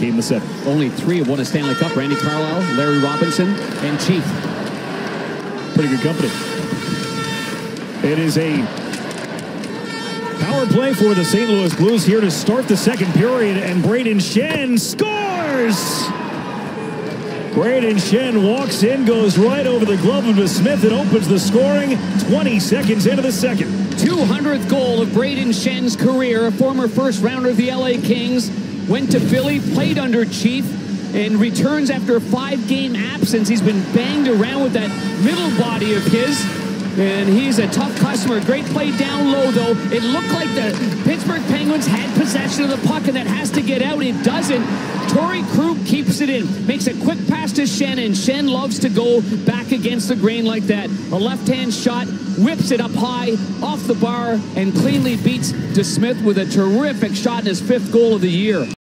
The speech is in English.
became the 7th. Only 3 have won a Stanley Cup. Randy Carlyle, Larry Robinson, and Chief. Pretty good company. It is a power play for the St. Louis Blues here to start the second period, and Brayden Schenn scores! Brayden Schenn walks in, goes right over the glove of DeSmith, and opens the scoring 20 seconds into the second. 200th goal of Brayden Schenn's career, a former first-rounder of the LA Kings, went to Philly, played under Chief, and returns after a 5-game absence. He's been banged around with that middle body of his, and he's a tough customer. Great play down low, though. It looked like the Pittsburgh Penguins had possession of the puck, and that has to get out. It doesn't. Torrey Krug keeps it in, makes a quick pass to Schenn, and Schenn loves to go back against the grain like that. A left-hand shot, whips it up high, off the bar, and cleanly beats DeSmith with a terrific shot in his 5th goal of the year.